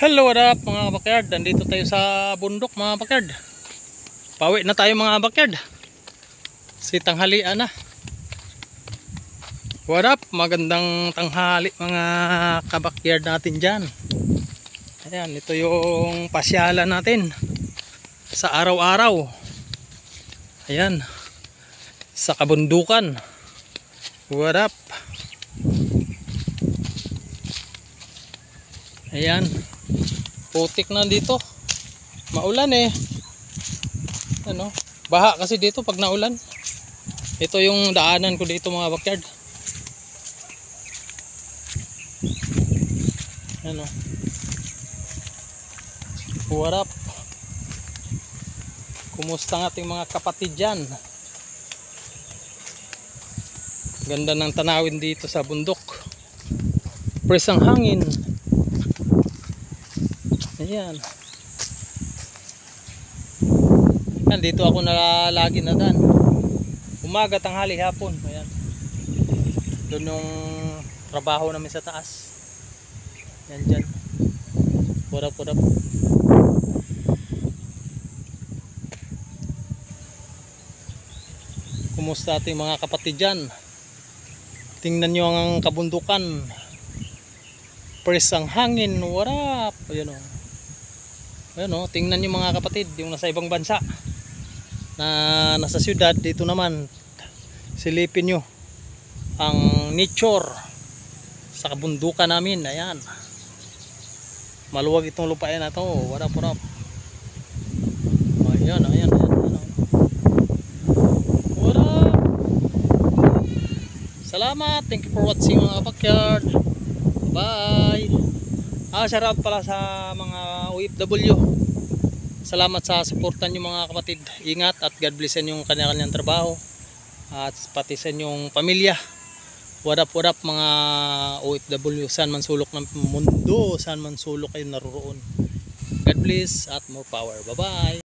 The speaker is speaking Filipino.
Hello, what up mga backyard? Nandito tayo sa bundok mga backyard. Pauwi na tayo mga backyard. Si tanghalian na. What up? Magandang tanghali mga kabakyard natin dyan. Ayan, ito yung pasyalan natin sa araw-araw. Ayan, sa kabundukan. What up? Ayan, putik na dito. Maulan eh. Ano? Baha kasi dito pag naulan. Ito yung daanan ko dito mga backyard. Ano? What up? Kumusta ang ating mga kapatid dyan? Ganda ng tanawin dito sa bundok. Presang hangin. Ayan. Dito ako lagi na dan. Umaga, tanghali, hapon. Ayan. Doon yung trabaho namin sa taas. Yan dyan. Purap. Kumusta ating mga kapatid dyan? Tingnan nyo ang kabundukan. Presang hangin. What up? Ayan o. Ayan o, tingnan nyo mga kapatid, yung nasa ibang bansa na nasa syudad, dito naman silipin nyo ang nature sa kabundukan namin. Ayan, maluwag itong lupain na to. What up? Ayan. What up? Salamat, thank you for watching mga backyard. Bye. Shout out pala sa mga OFW. Salamat sa suportan nyo mga kapatid. Ingat at God bless yung kanya-kanyang trabaho at pati sa inyong pamilya. What up mga OFW, saan man sulok ng mundo, saan man sulok kayo naroon. God bless at more power. Bye bye.